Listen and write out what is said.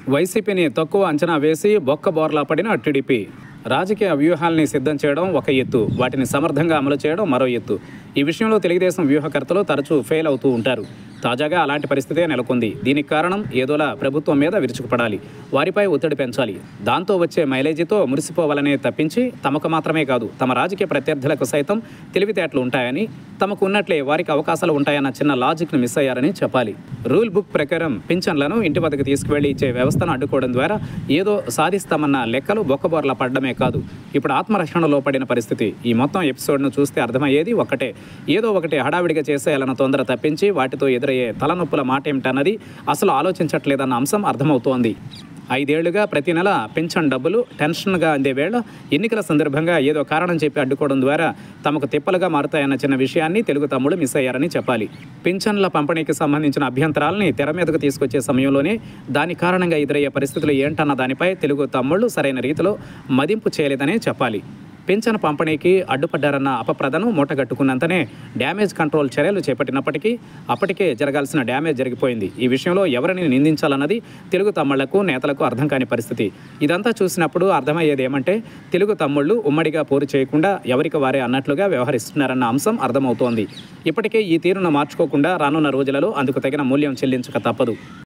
వైసీపీని తక్కువ అంచనా వేసి బొక్కబోర్లా పడిన టీడీపీ. రాజకీయ వ్యూహాల్ని సిద్ధం చేయడం ఒక ఎత్తు, వాటిని సమర్థంగా అమలు చేయడం మరో ఎత్తు. ఈ విషయంలో తెలుగుదేశం వ్యూహకర్తలు తరచూ ఫెయిల్ అవుతూ ఉంటారు. తాజాగా అలాంటి పరిస్థితే నెలకొంది. దీనికి కారణం ఏదోలా ప్రభుత్వం మీద విరుచుకుపడాలి, వారిపై ఒత్తిడి పెంచాలి, దాంతో వచ్చే మైలేజీతో మురిసిపోవాలనే తప్పించి తమకు మాత్రమే కాదు, తమ రాజకీయ ప్రత్యర్థులకు సైతం తెలివితేటలు ఉంటాయని, తమకు ఉన్నట్లే వారికి అవకాశాలు ఉంటాయన్న చిన్న లాజిక్ను మిస్ అయ్యారని చెప్పాలి. రూల్ బుక్ ప్రకారం పింఛన్లను ఇంటి వద్దకు తీసుకువెళ్లి ఇచ్చే వ్యవస్థను అడ్డుకోవడం ద్వారా ఏదో సాధిస్తామన్న లెక్కలు బొక్కబోర్లా పడడమే కాదు, ఇప్పుడు ఆత్మరక్షణలో పడిన పరిస్థితి. ఈ మొత్తం ఎపిసోడ్ను చూస్తే అర్థమయ్యేది ఒక్కటే, ఏదో ఒకటి హడావిడిగా చేసేయాలన్న తొందర తప్పించి వాటితో ఎదురయ్యే తలనొప్పుల మాట ఏమిటన్నది అసలు ఆలోచించట్లేదన్న అంశం అర్థమవుతోంది. 5 ఏళ్లుగా ప్రతి నెల పెన్షన్ డబ్బులు టెన్షన్గా అందే వేళ ఎన్నికల సందర్భంగా ఏదో కారణం చెప్పి అడ్డుకోవడం ద్వారా తమకు తిప్పలుగా మారుతాయన్న చిన్న విషయాన్ని తెలుగు తమ్ముడు మిస్ అయ్యారని చెప్పాలి. పింఛన్ల పంపిణీకి సంబంధించిన అభ్యంతరాలని తెర మీదకు తీసుకొచ్చే సమయంలోనే దాని కారణంగా ఎదురయ్యే పరిస్థితులు ఏంటన్న దానిపై తెలుగు తమ్ముళ్ళు సరైన రీతిలో మదింపు చేయలేదనే చెప్పాలి. పింఛన్ పంపిణీకి అడ్డుపడ్డారన్న అపప్రదను మూటగట్టుకున్నంతనే డ్యామేజ్ కంట్రోల్ చర్యలు చేపట్టినప్పటికీ అప్పటికే జరగాల్సిన డ్యామేజ్ జరిగిపోయింది. ఈ విషయంలో ఎవరిని నిందించాలన్నది తెలుగు తమ్ముళ్లకు నేతలకు అర్థం కాని పరిస్థితి. ఇదంతా చూసినప్పుడు అర్థమయ్యేది ఏమంటే, తెలుగు తమ్ముళ్ళు ఉమ్మడిగా పోరు చేయకుండా ఎవరికి వారే అన్నట్లుగా వ్యవహరిస్తున్నారన్న అంశం అర్థమవుతోంది. ఇప్పటికే ఈ తీరును మార్చుకోకుండా రానున్న రోజులలో అందుకు తగిన మూల్యం చెల్లించక తప్పదు.